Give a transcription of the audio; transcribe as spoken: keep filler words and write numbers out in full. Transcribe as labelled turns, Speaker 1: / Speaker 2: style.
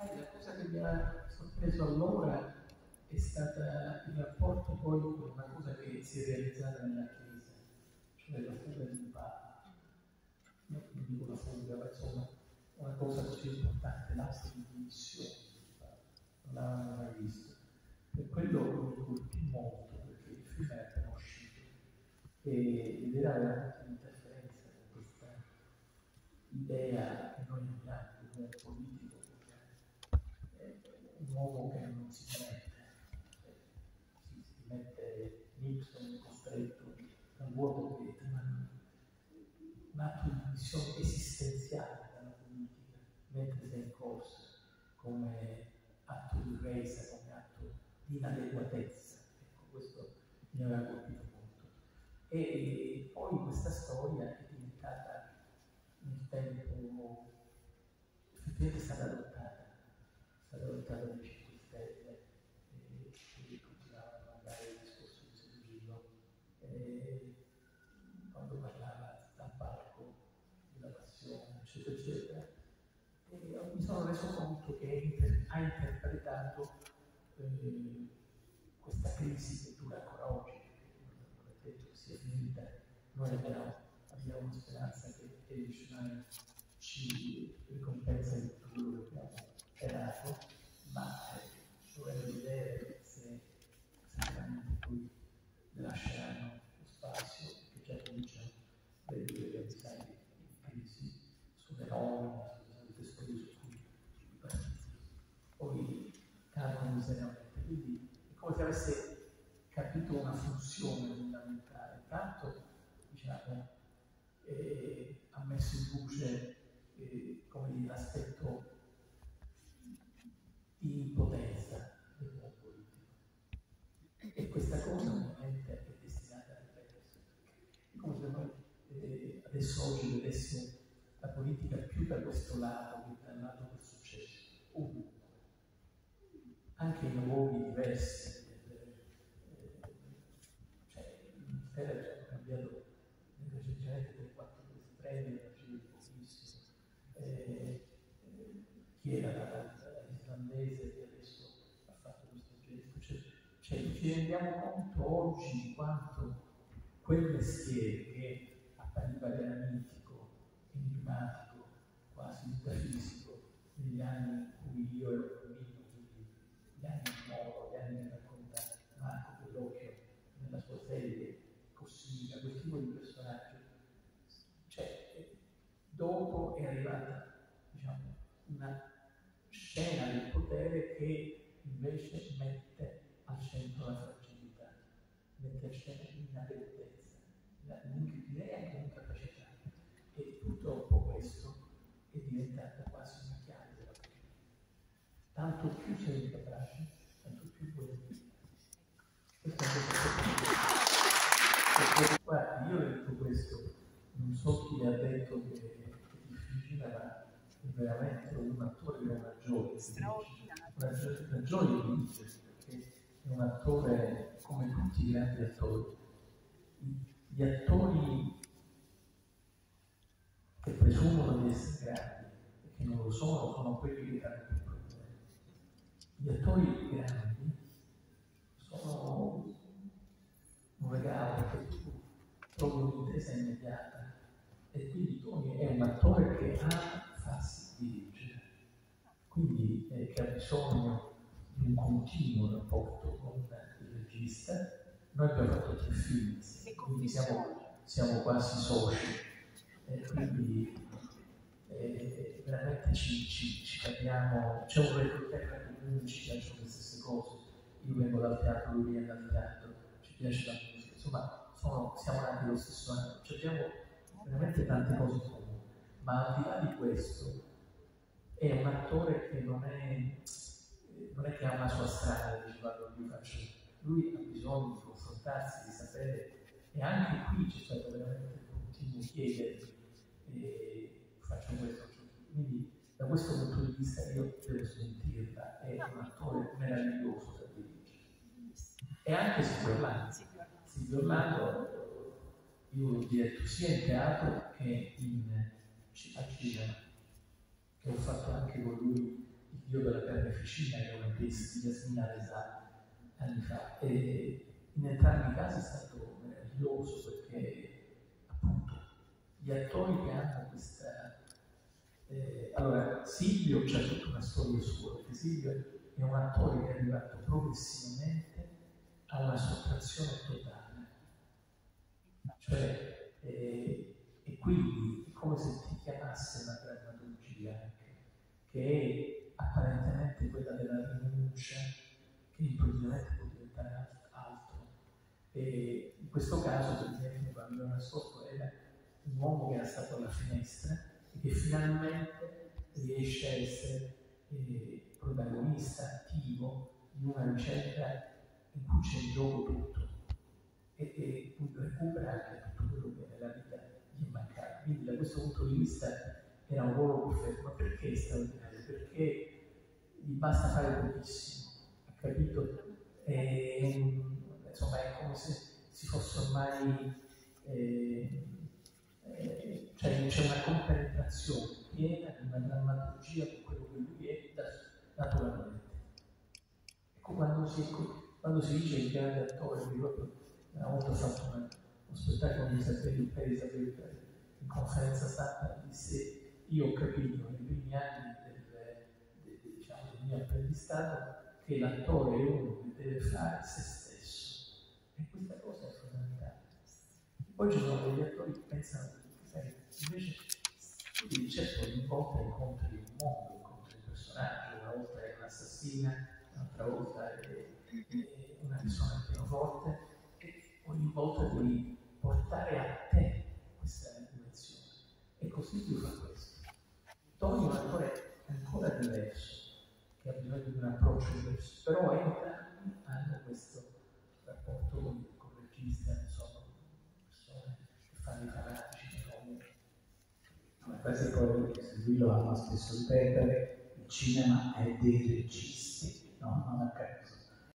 Speaker 1: Sai, la cosa che mi ha sorpreso allora è stata il rapporto poi con una cosa che si è realizzata nella Chiesa, cioè la fuga di un Papa. Non dico la fuga, ma insomma una cosa così importante, l'atto di dimissione, non l'avevamo mai visto. Per quello mi colpì molto, perché il film era appena uscito ed era veramente un'interferenza con questa idea che noi abbiamo di un politico, che è un uomo che non si mette, si, si mette Nixon costretto dal Watergate, ma un atto di missione esistenziale dalla politica, mentre sei in corso, come atto di resa, come atto di inadeguatezza. Ecco, questo mi aveva colpito molto. E poi questa storia è diventata nel tempo, effettivamente è stata adottata, è stata adottata dai cinque Stelle, e che continuavano a mandare il discorso di Sergio, eh, quando parlava dal palco della passione, eccetera, eccetera. E mi sono reso conto che inter- ha interpretato eh, questa crisi che dura ancora oggi, perché non è detto che sia finita. Noi abbiamo, abbiamo una speranza che Elie Schneid ci ricompensa di tutto quello che abbiamo operato, ma eh, vorrei vedere se, se veramente poi lasceranno lo spazio, che già cominciano a vedere gli avvisaggi di crisi sulle norme, sulle testori su cui i partiti poi cadono miseramente. Quindi è come se avesse capito una funzione fondamentale. Tanto, diciamo, eh, ha messo in luce eh, come dire, l'aspetto di impotenza del politico. E questa cosa ovviamente è destinata a ripetersi. È come se noi eh, adesso oggi vedessimo la politica più da questo lato che dal lato del successo, ovunque. Anche in luoghi diversi. Eh, cioè, in Inghilterra ci hanno cambiato recentemente dei quattro premi nel giro di pochissimo. Eh, eh, chi era l'islandese che adesso ha fatto questo gesto? Cioè, cioè, ci rendiamo conto oggi di quanto quel mestiere che appariva granitico, enigmatico, quasi metafisico, negli anni in cui io ero bambino, quindi gli anni di Moro, gli anni che racconta Marco Bellocchio nella sua serie Cossiga, quel tipo di personaggio. Cioè, dopo è arrivata, diciamo, una scena del potere che invece mette al centro la fragilità, mette al centro l'inadeguatezza, direi anche l'incapacità. E purtroppo questo è diventato quasi una chiave della politica. Tanto più sei incapace, tanto più vuoi dire. Questo è questo. Guardi, io le dico questo, non so chi le ha detto che è difficile, ma è veramente un attore che è una gioia. Straordinario. Una gioia di vincere, perché è un attore come tutti i grandi attori. Gli attori che presumono di essere grandi e che non lo sono, sono quelli che hanno più problemi. Gli attori grandi sono un regalo che tu trovi un'intesa immediata, e quindi Tony è un attore che ama farsi dirigere, quindi eh, che ha bisogno di un continuo rapporto con il regista. Noi abbiamo fatto tre film, quindi siamo, siamo quasi soci, eh, quindi eh, veramente ci, ci, ci capiamo, c'è un retroterra comune, ci piacciono le stesse cose. Io vengo dal teatro, lui viene dal teatro, ci piace la musica, insomma sono, siamo nati allo stesso anno, ci abbiamo veramente tante cose in comune. Ma al di là di questo è un attore che non è, non è che ha una sua strada, dice guarda, io faccio, lui ha bisogno di confrontarsi, di sapere, e anche qui c'è stato veramente il continuo chiedermi, e faccio questo, quindi da questo punto di vista io devo smentirla, è un attore meraviglioso da dirigere. E anche Silvio Orlando. Silvio Orlando io l'ho diretto sia in teatro che in, a cinema, che ho fatto anche con lui Il Dio della Officina, che è una pièce di Yasmina Reza anni fa, e in entrambi i casi è stato meraviglioso perché appunto gli attori che hanno questa... Eh, allora, Silvio c'ha tutta una storia sua, perché Silvio è un attore che è arrivato progressivamente a una sottrazione totale, cioè, eh, e quindi è come se ti chiamasse una drammaturgia anche, che è apparentemente quella della rinuncia, che improvvisamente può diventare altro. E in questo caso, per esempio, quando era nascosto era un uomo che era stato alla finestra e che finalmente riesce a essere eh, protagonista attivo di una vicenda in cui c'è in gioco tutto e, e recupera anche tutto quello che nella vita gli è mancato. Quindi da questo punto di vista era un ruolo perfetto. Ma perché è straordinario? Perché gli basta fare pochissimo, ha capito? E, insomma, è come se si fosse ormai eh, eh, cioè c'è una compenetrazione piena di una drammaturgia con quello che lui è naturalmente. Ecco, quando si, quando si dice il grande attore, mi ricordo una volta ho fatto una, uno spettacolo di Isabella per Isabella in conferenza stampa, disse: io ho capito nei primi anni del, del, diciamo, del mio apprendistato che l'attore è uno che deve fare se stesso, e questa cosa è fondamentale. Poi ci sono degli attori che pensano che invece tu dici, certo, ogni volta incontri un mondo, incontri un personaggio, una volta è un'assassina, un'altra volta è, è una persona al pianoforte, e ogni volta devi portare a te questa dimensione. E così tu fa questo. Tonio è un attore ancora diverso, che ha bisogno di un approccio diverso, però entrambi hanno questo rapporto con il regista, insomma, persone che fanno i fanatici,
Speaker 2: una frase poi che lui lo ama spesso ripetere: il cinema è dei registi, no? Non a caso.